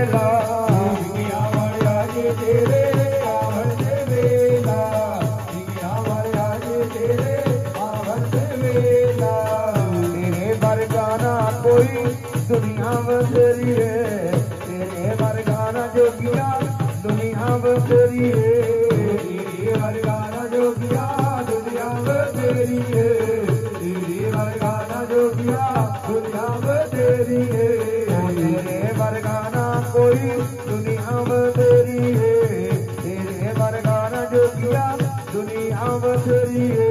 वेला जिंदगियां वालिया जी तेरे आवन दे वेला जिंदगियां वालिया जी तेरे आवन दे वेला तेरे वर्गा ना कोई दुनिया बसेरी है तेरे वर्गा ना जोगिया दुनिया बसेरी है तेरे वर्गा ना जोगिया दुनिया बसेरी है तेरे वर्गा ना जोगिया दुनिया बसेरी है तेरे वर्गा ना कोई दुनिया बसेरी है तेरे वर्गा ना जोगिया दुनिया बसेरी है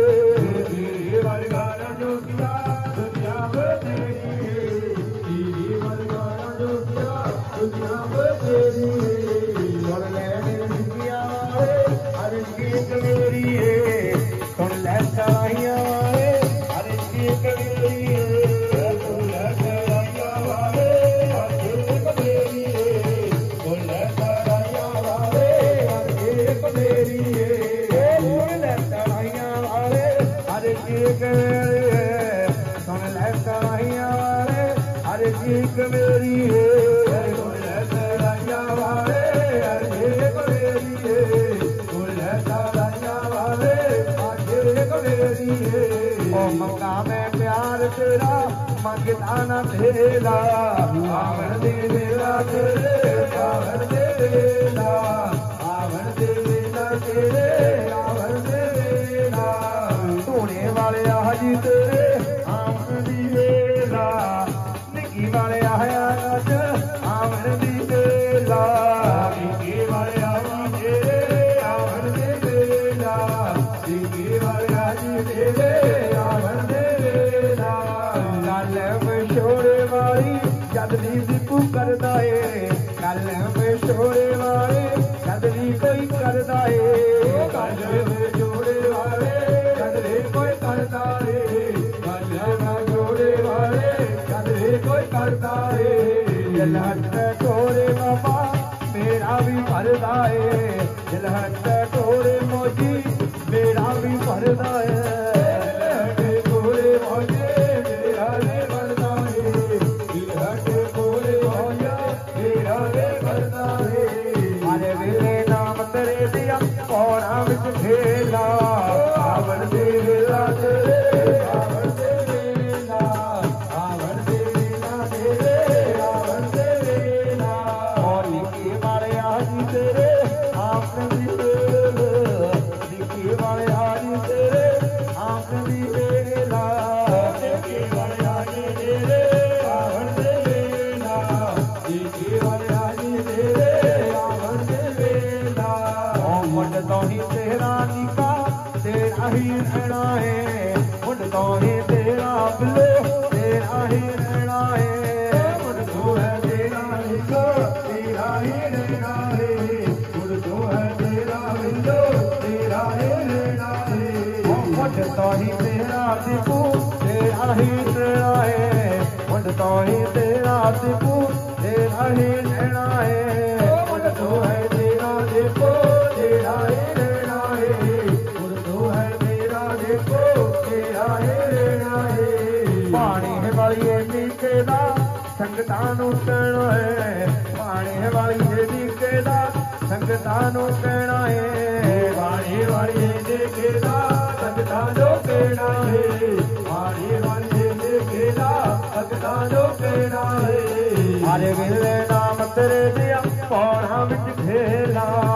तेरे वर्गा ना जोगिया दुनिया बसेरी है तेरे वर्गा ना जोगिया दुनिया बसेरी है सुन ले जिंदगियां वाले हर चीज मेरी है सुन ले सराइयां वाले हर चीज मेरी है सुन ले सराइयां वाले हर चीज मेरी है सुन ले सराइयां वाले हर चीज मेरी है सुन ले सराइयां वाले हर चीज मेरी है सुन ले सराइयां वाले हर चीज मेरी है सुन ले सराइयां वाले हर चीज मेरी है सुन ले सराइयां वाले हर चीज मेरी है ओ मंगा मैं प्यार तेरा मंगता ना तेरा आवन दे वेला तेरे आवन दे वेला आवन दे वेला तेरे आवन दे वेला धोने वाले हाजी तेरे आवन दी वेला निकी वाले आया अज आवन दी वेला निकी वाले हाजी तेरे आवन दे वेला निकी वाले हाजी तेरे आवन दे वेला गल मशोरे वाली जद दी दीपू करदा है गल मशोरे वाले जद दी कोई करदा है गल मशोरे वाले जद दी कोई करदा है गल मशोरे वाले जद दी कोई करदा है दिल हट टोरे बाबा मेरा भी भरदा है दिल हट टोरे मोजी मेरा भी भरदा है खेला आवन दे वेला तेरे आवन दे वेला आवन दे वेला तेरे आवन दे वेला और निकी वाले हाजी तेरे आवन दी वेला निकी वाले हाजी तेरे आवन दी वेला निकी वाले हाजी तेरे आवन दे वेला निकी वाले हाजी तेरे आवन दे वेला ओ मुंड तो ही तेरा निका तेरा ही रहना है मुंड तो ही तेरा बिलो तेरा ही रहना है मुंड तो है तेरा निका तेरा ही रहना है मुंड तो है तेरा बिलो तेरा ही रहना है मुंड तो ही तेरा दीपू तेरा ही रहना है मुंड तो ही तेरा दीपू तेरा ही रहना है मुंड तो है तेरा दीपू तेरा ही रहना है मुंड तो है तेरा दीपू तेरा ही रहना है पानी वाली नीके दा संगतां नूं कहना है पानी वाली नीके दा संगतां नूं कहना है पानी वाली नीके दा संगतां नूं कहना है पानी वाली नीके दा संगतां नूं कहना है हर वेले नाम तेरे दिया पौड़ां विच खेला